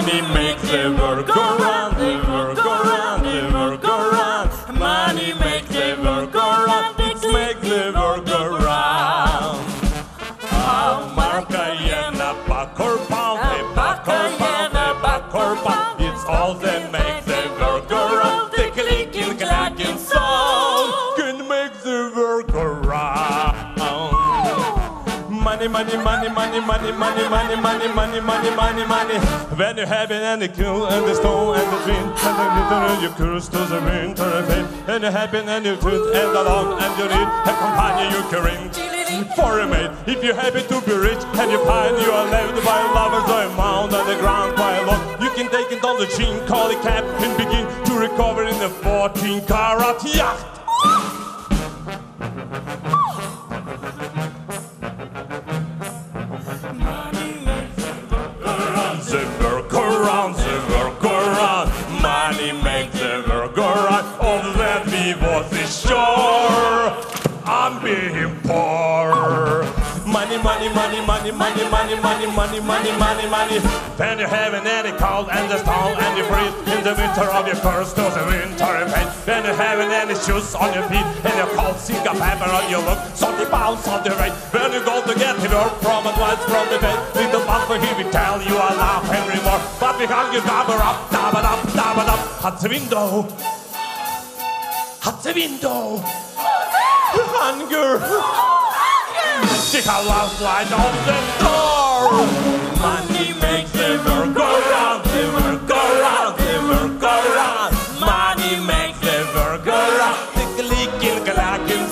Money makes the world go round, the world go round, the world go round. Money makes the world go round, it makes the world go round. Marka jedna, buck or pound, a buck or pound, a buck or pound. It's all that makes the world go round. The clicking, clacking sound can make the world go round. Money, money, money, money, money, money, money, money, money, money, money, money. When you have it and the kill and the stone and the dream and the glitter and you cruise to the wind to the fame and you happen and you truth and the long and you need a companion you can ring for a mate. If you're happy to be rich and you find you are loved by lovers or a mound on the ground by a lot, you can take it on the chin, call it cap and begin to recover in the 14-carat yacht. Money makes the world go round. Of that we was sure I'm being poor. Money, money, money, money, money, money, money, money, money, money, money. When you have an any cold and the stone and you breathe in the winter of your first to the winter pain. When you have any shoes on your feet and your cold sink of pepper on your look, salty pounds, salty rain. When you go to get to work from advice from the bed, little buffer he will tell you I laugh every more. But we can't get dabber up, dabber up, dabber up. At the window, at the window. Hunger. Stick a last light on the door. Money makes the world go round, the world go round, the world go round. Money makes the world go round. The clicking, clacking